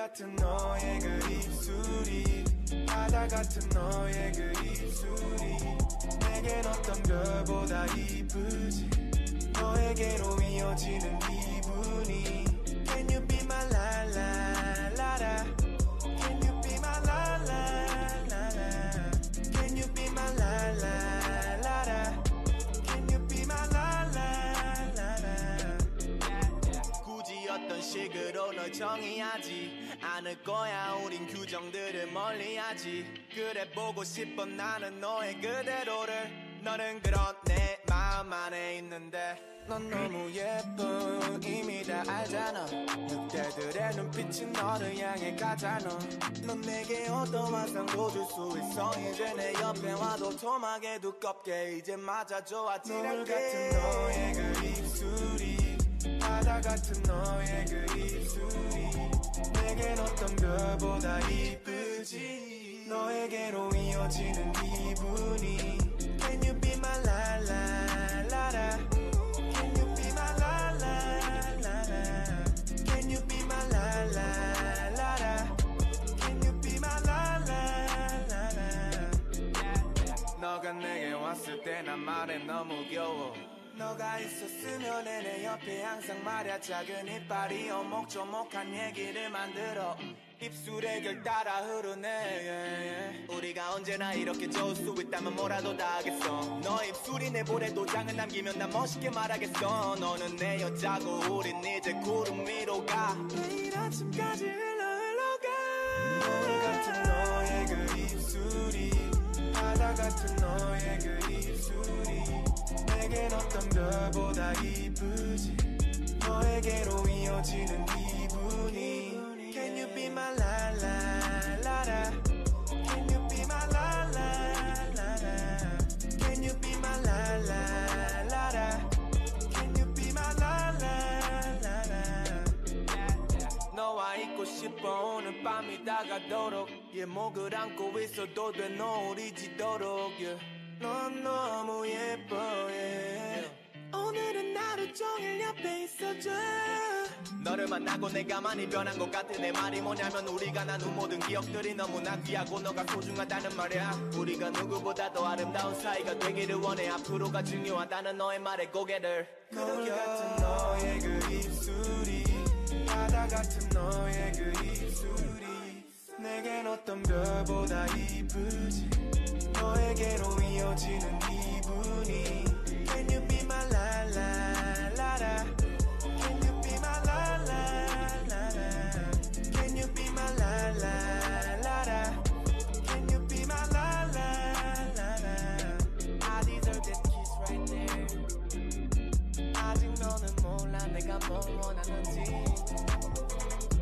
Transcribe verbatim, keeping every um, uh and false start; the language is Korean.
같은 너의 그 입술이 바다 같은 너의 그 입술이 내겐 어떤 별보다 이쁘지 너에게로 이어지는 기분이 Can you be my la la la la Can you be my la la la la Can you be my la la la la Can you be my la la la la 굳이 어떤 식으로 널 정의하지 않을 거야 우린 규정들을 멀리하지 그래 보고 싶어 나는 너의 그대로를 너는 그런 내 마음 안에 있는데 넌 너무 예뻐 이미 다 알잖아 늑대들의 눈빛이 너를 향해 가잖아 넌 내게 어떤 환상도 줄 수 있어 이제 내 옆에 와도 토막에 두껍게 이제 맞아줘 아찔하게 노을 같은 너의 그 입술이 바다 같은 너의 그 입술이 내겐 어떤 별보다 이쁘지 너에게로 이어지는 기분이 Can you be my la la la la Can you be my la la la la Can you be my la la la la Can you be my la la la la 너가 내게 왔을 때 난 말해 너무 귀여워 너가 있었으면 내 옆에 항상 말야 작은 이빨이 오목조목한 얘기를 만들어 입술에 결 따라 흐르네 yeah, yeah. 우리가 언제나 이렇게 좋을 수 있다면 뭐라도 다 하겠어 너 입술이 내 볼에 도장을 남기면 난 멋있게 말하겠어 너는 내 여자고 우린 이제 구름 위로 가 내일 아침까지 흘러 흘러가 노을 같은 너의 그 입술이 바다 같은 너의 그 입술이 내겐 어떤 별보다 이쁘지 너에게로 이어지는 기분이 Can you be my la la la la Can you be my la la la la Can you be my la la la la Can you be my la la la la 너와 있고 싶어 오늘 밤이 다가도록 얘 목을 안고 있어도 돼 노을이 지도록 yeah. 넌 너무 예뻐 yeah. 오늘은 하루 종일 옆에 있어줘 너를 만나고 내가 많이 변한 것 같아 내 말이 뭐냐면 우리가 나눈 모든 기억들이 너무나 귀하고 너가 소중하다는 말이야 우리가 누구보다 더 아름다운 사이가 되기를 원해 앞으로가 중요하다는 너의 말에 고개를 거울 같은 너의 그 입술이 바다 같은 너의 그 입술이 내겐 어떤 별보다 이쁘지 너에게로 이어지는 기분이 Can you be my la la la la Can you be my la la la la Can you be my la la la la Can you be my la la la la I deserve that kiss right there 아직 너는 몰라 내가 뭘 원하는지